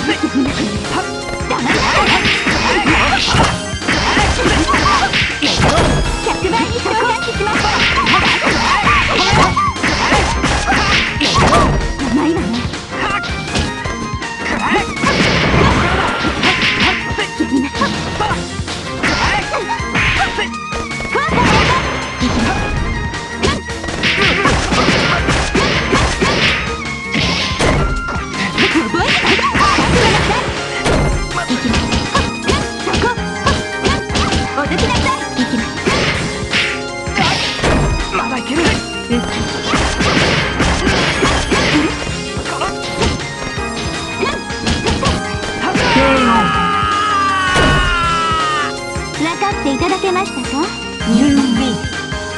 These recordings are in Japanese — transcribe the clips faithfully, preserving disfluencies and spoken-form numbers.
いただけましたか？ ユービー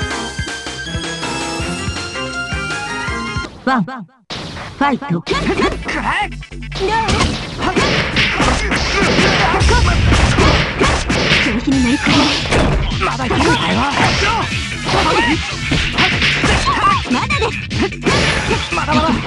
ワンファイト。調子に乗り込む。まだいけないわ。まだです。まだまだ。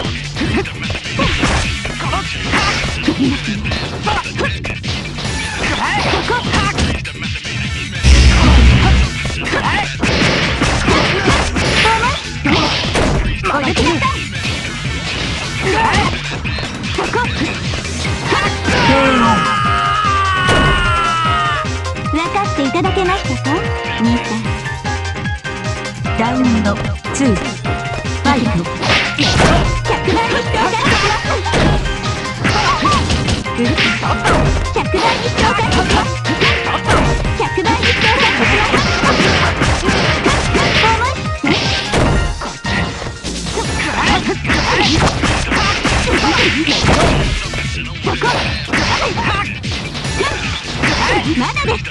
分かっていただけましたか、兄さん。ラウンドツーファイト。ひゃくばいにしておかせします。ひゃくばいにしておかせします。ひゃくばいにしておかせします。まだです。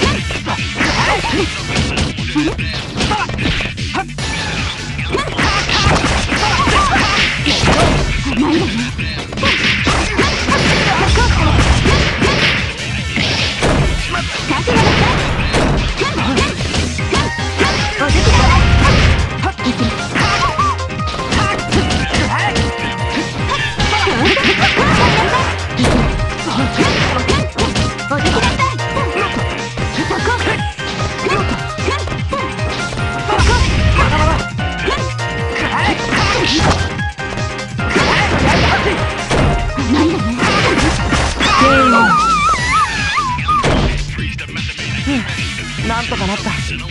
なんとかなった。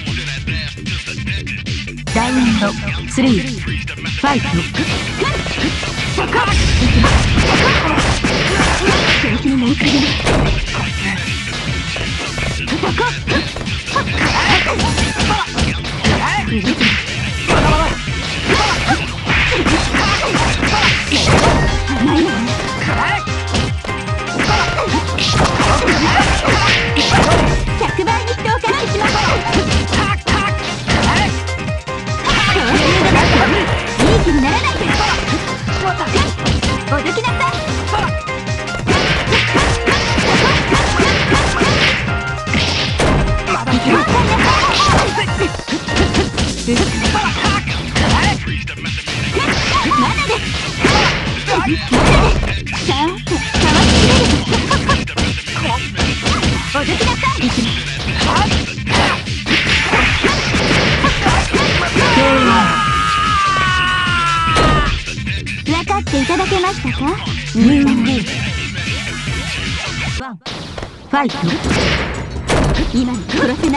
ラウンドスリーファイト。調子に乗りすぎる。ひゃくばいにしておかせします。いい気にならないで。おどきなさい。まだです。まだです。さーっとかわしてくれる。おどきなさい。分かっていただけましたか？ユービーワンファイト。今に殺せない。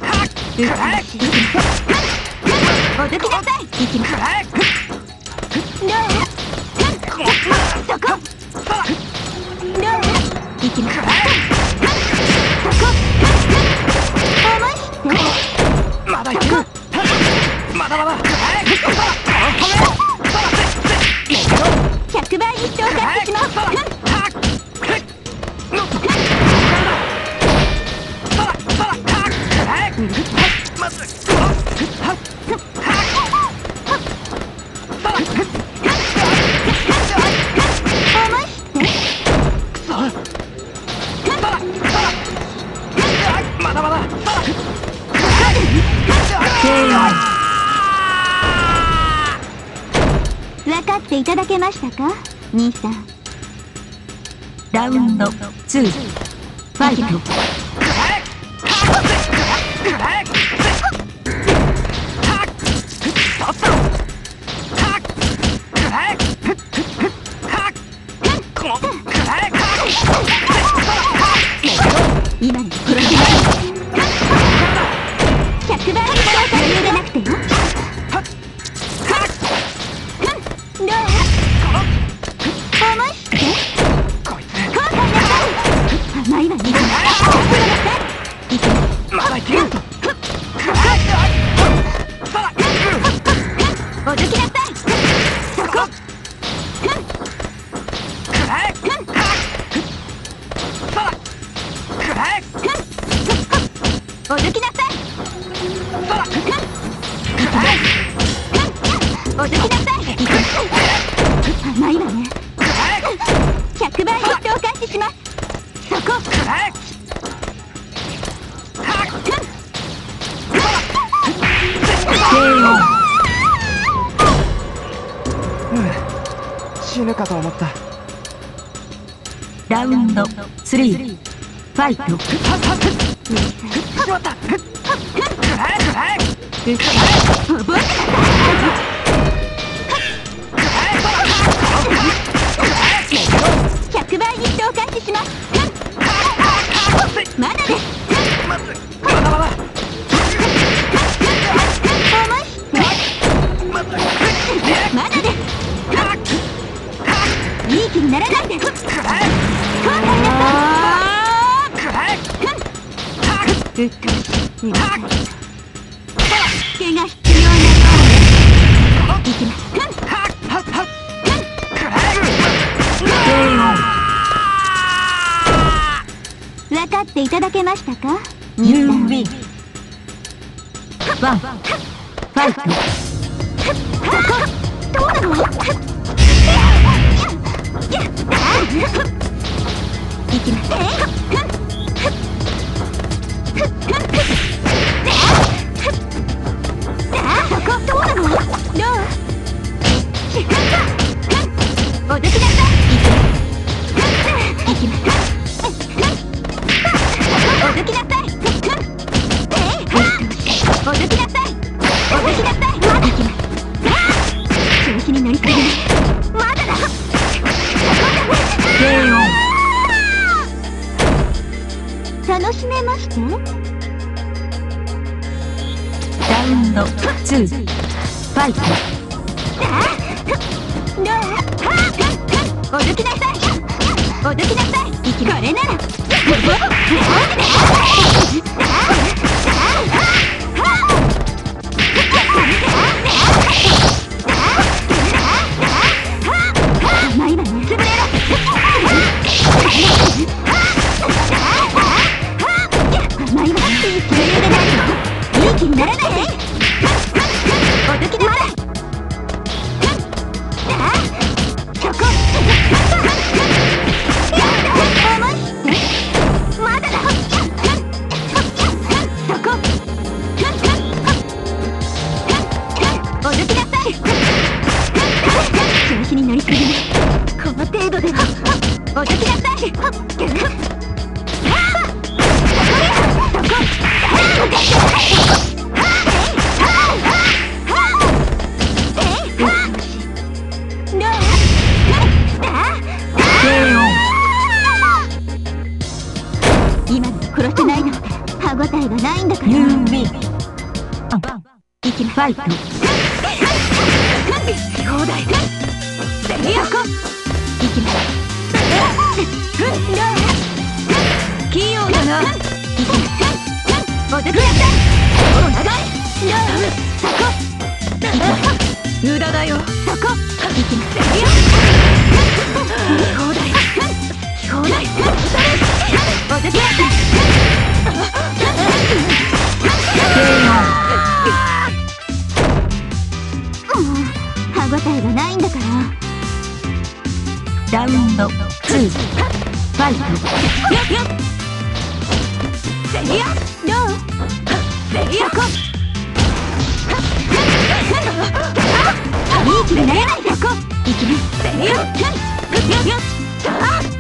おどきなさい。いきます。どう？そこ。どう？いきます。そこ。思い切って。まだいける。まだまだ。ひゃくばいにしておかせします。まだまだ。分かっていただけましたか、兄さん。 ラウンドツーファイト。今に殺しますひゃくばいにそうか余裕でなくてよ。どう思して後悔なさい。甘いわね。いけまだいける。おどきなさい。そこおどきなさい。おどきなさい。甘いわね。ひゃくばいヒットを開始します。そこ死ぬかと思った。 ラウンドスリーファイト。 しまった。 覚えてなさい。ひゃくばいヒットを開始します。まだです。 まだまだ。 まだです。いい気にならないで。後悔なさい。うっとうしい。毛が必要なようで。いきます。分かっていただけましたか？ユーウィン。ワンファイト。どうなの？いきます。そこどうなの？どう？おどきなさい。いきます。おどきなさい。おどきなさい。おどきなさい。いきます。調子に乗りすぎない。まだだ。楽しめました？ラウンドツーファイト。どう？おどきなさい。おどきなさい。これなら甘いわね。潰れろ。甘いわ。余裕でないよ。いい気にならないで。おどきなさい。そこまだだ。そこおどきなさい。調子に乗りすぎない。この程度ではおどきなさい。そこ今の殺せないの歯応えがないんだから。ユーウィン。いきます。ファイト。放題。そこいきます。器用だな。いきます。おどきなさい。お長い。そこいきます。無駄だよ。そこいきます。放題。放題。おどきなさい。歯応えがないんだから。ラウンドツーファイト。セリアどう？セリアこいい気にならないで。こいきます。セリア